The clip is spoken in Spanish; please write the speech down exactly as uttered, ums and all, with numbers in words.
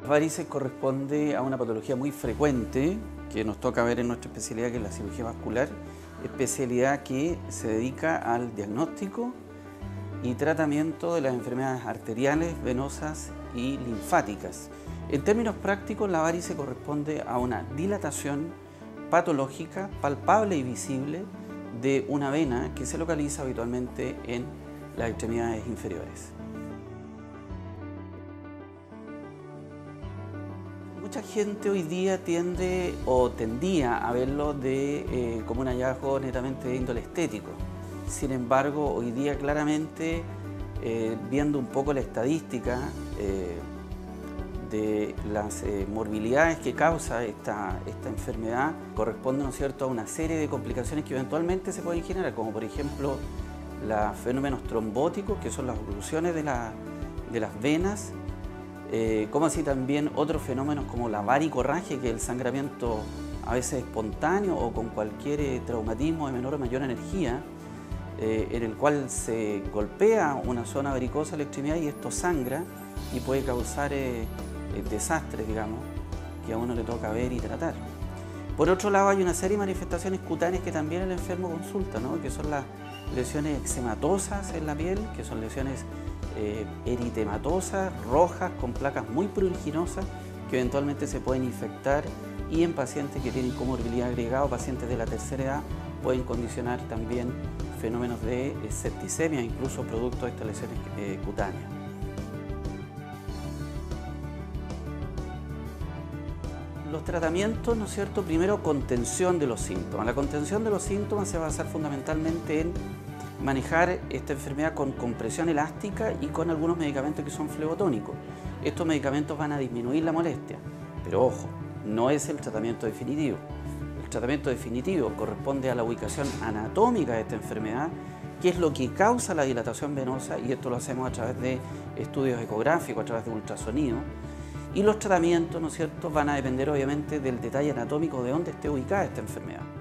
La varices corresponde a una patología muy frecuente que nos toca ver en nuestra especialidad, que es la cirugía vascular, especialidad que se dedica al diagnóstico y tratamiento de las enfermedades arteriales, venosas y linfáticas. En términos prácticos, la varice corresponde a una dilatación patológica, palpable y visible de una vena que se localiza habitualmente en las extremidades inferiores. Mucha gente hoy día tiende o tendía a verlo de, eh, como un hallazgo netamente de índole estético. Sin embargo, hoy día claramente, eh, viendo un poco la estadística eh, de las eh, morbilidades que causa esta, esta enfermedad, corresponde, ¿no es cierto?, a una serie de complicaciones que eventualmente se pueden generar, como por ejemplo los fenómenos trombóticos, que son las oclusiones de, la, de las venas, Eh, como así también otros fenómenos como la varicorragia, que es el sangramiento a veces espontáneo o con cualquier eh, traumatismo de menor o mayor energía, eh, en el cual se golpea una zona varicosa de la extremidad y esto sangra y puede causar eh, eh, desastres, digamos, que a uno le toca ver y tratar. Por otro lado, hay una serie de manifestaciones cutáneas que también el enfermo consulta, ¿no?, que son las lesiones eczematosas en la piel, que son lesiones eh, eritematosas, rojas, con placas muy pruriginosas, que eventualmente se pueden infectar, y en pacientes que tienen comorbilidad agregada o pacientes de la tercera edad pueden condicionar también fenómenos de eh, septicemia, incluso producto de estas lesiones eh, cutáneas. Los tratamientos, ¿no es cierto?, primero contención de los síntomas. La contención de los síntomas se va a basar fundamentalmente en manejar esta enfermedad con compresión elástica y con algunos medicamentos que son flebotónicos. Estos medicamentos van a disminuir la molestia, pero ojo, no es el tratamiento definitivo. El tratamiento definitivo corresponde a la ubicación anatómica de esta enfermedad, que es lo que causa la dilatación venosa, y esto lo hacemos a través de estudios ecográficos, a través de ultrasonido. Y los tratamientos, ¿no es cierto?, van a depender obviamente del detalle anatómico de dónde esté ubicada esta enfermedad.